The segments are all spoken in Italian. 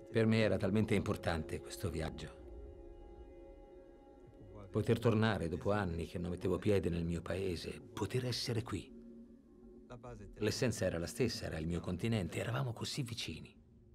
Per me era talmente importante questo viaggio. Poter tornare dopo anni che non mettevo piede nel mio paese, poter essere qui. L'essenza era la stessa, era il mio continente, eravamo così vicini.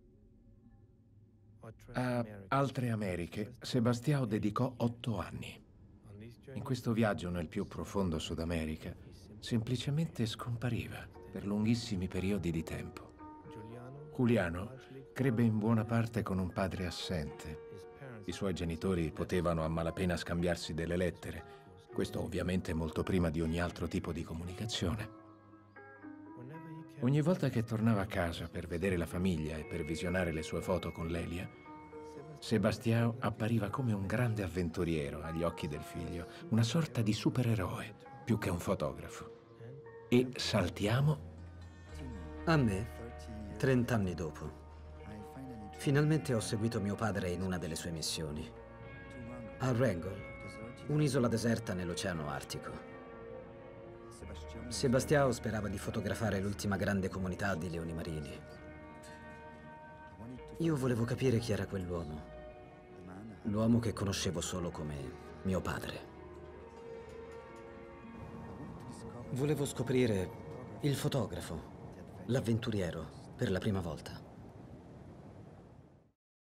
A Altre Americhe, Sebastião dedicò 8 anni. In questo viaggio nel più profondo Sud America, semplicemente scompariva per lunghissimi periodi di tempo. Giuliano crebbe in buona parte con un padre assente. I suoi genitori potevano a malapena scambiarsi delle lettere, questo ovviamente molto prima di ogni altro tipo di comunicazione. Ogni volta che tornava a casa per vedere la famiglia e per visionare le sue foto con Lelia, Sebastião appariva come un grande avventuriero agli occhi del figlio, una sorta di supereroe, più che un fotografo. E saltiamo A me, 30 anni dopo, finalmente ho seguito mio padre in una delle sue missioni. A Wrangell, un'isola deserta nell'Oceano Artico. Sebastião sperava di fotografare l'ultima grande comunità di leoni marini. Io volevo capire chi era quell'uomo. L'uomo che conoscevo solo come mio padre. Volevo scoprire il fotografo, l'avventuriero, per la prima volta.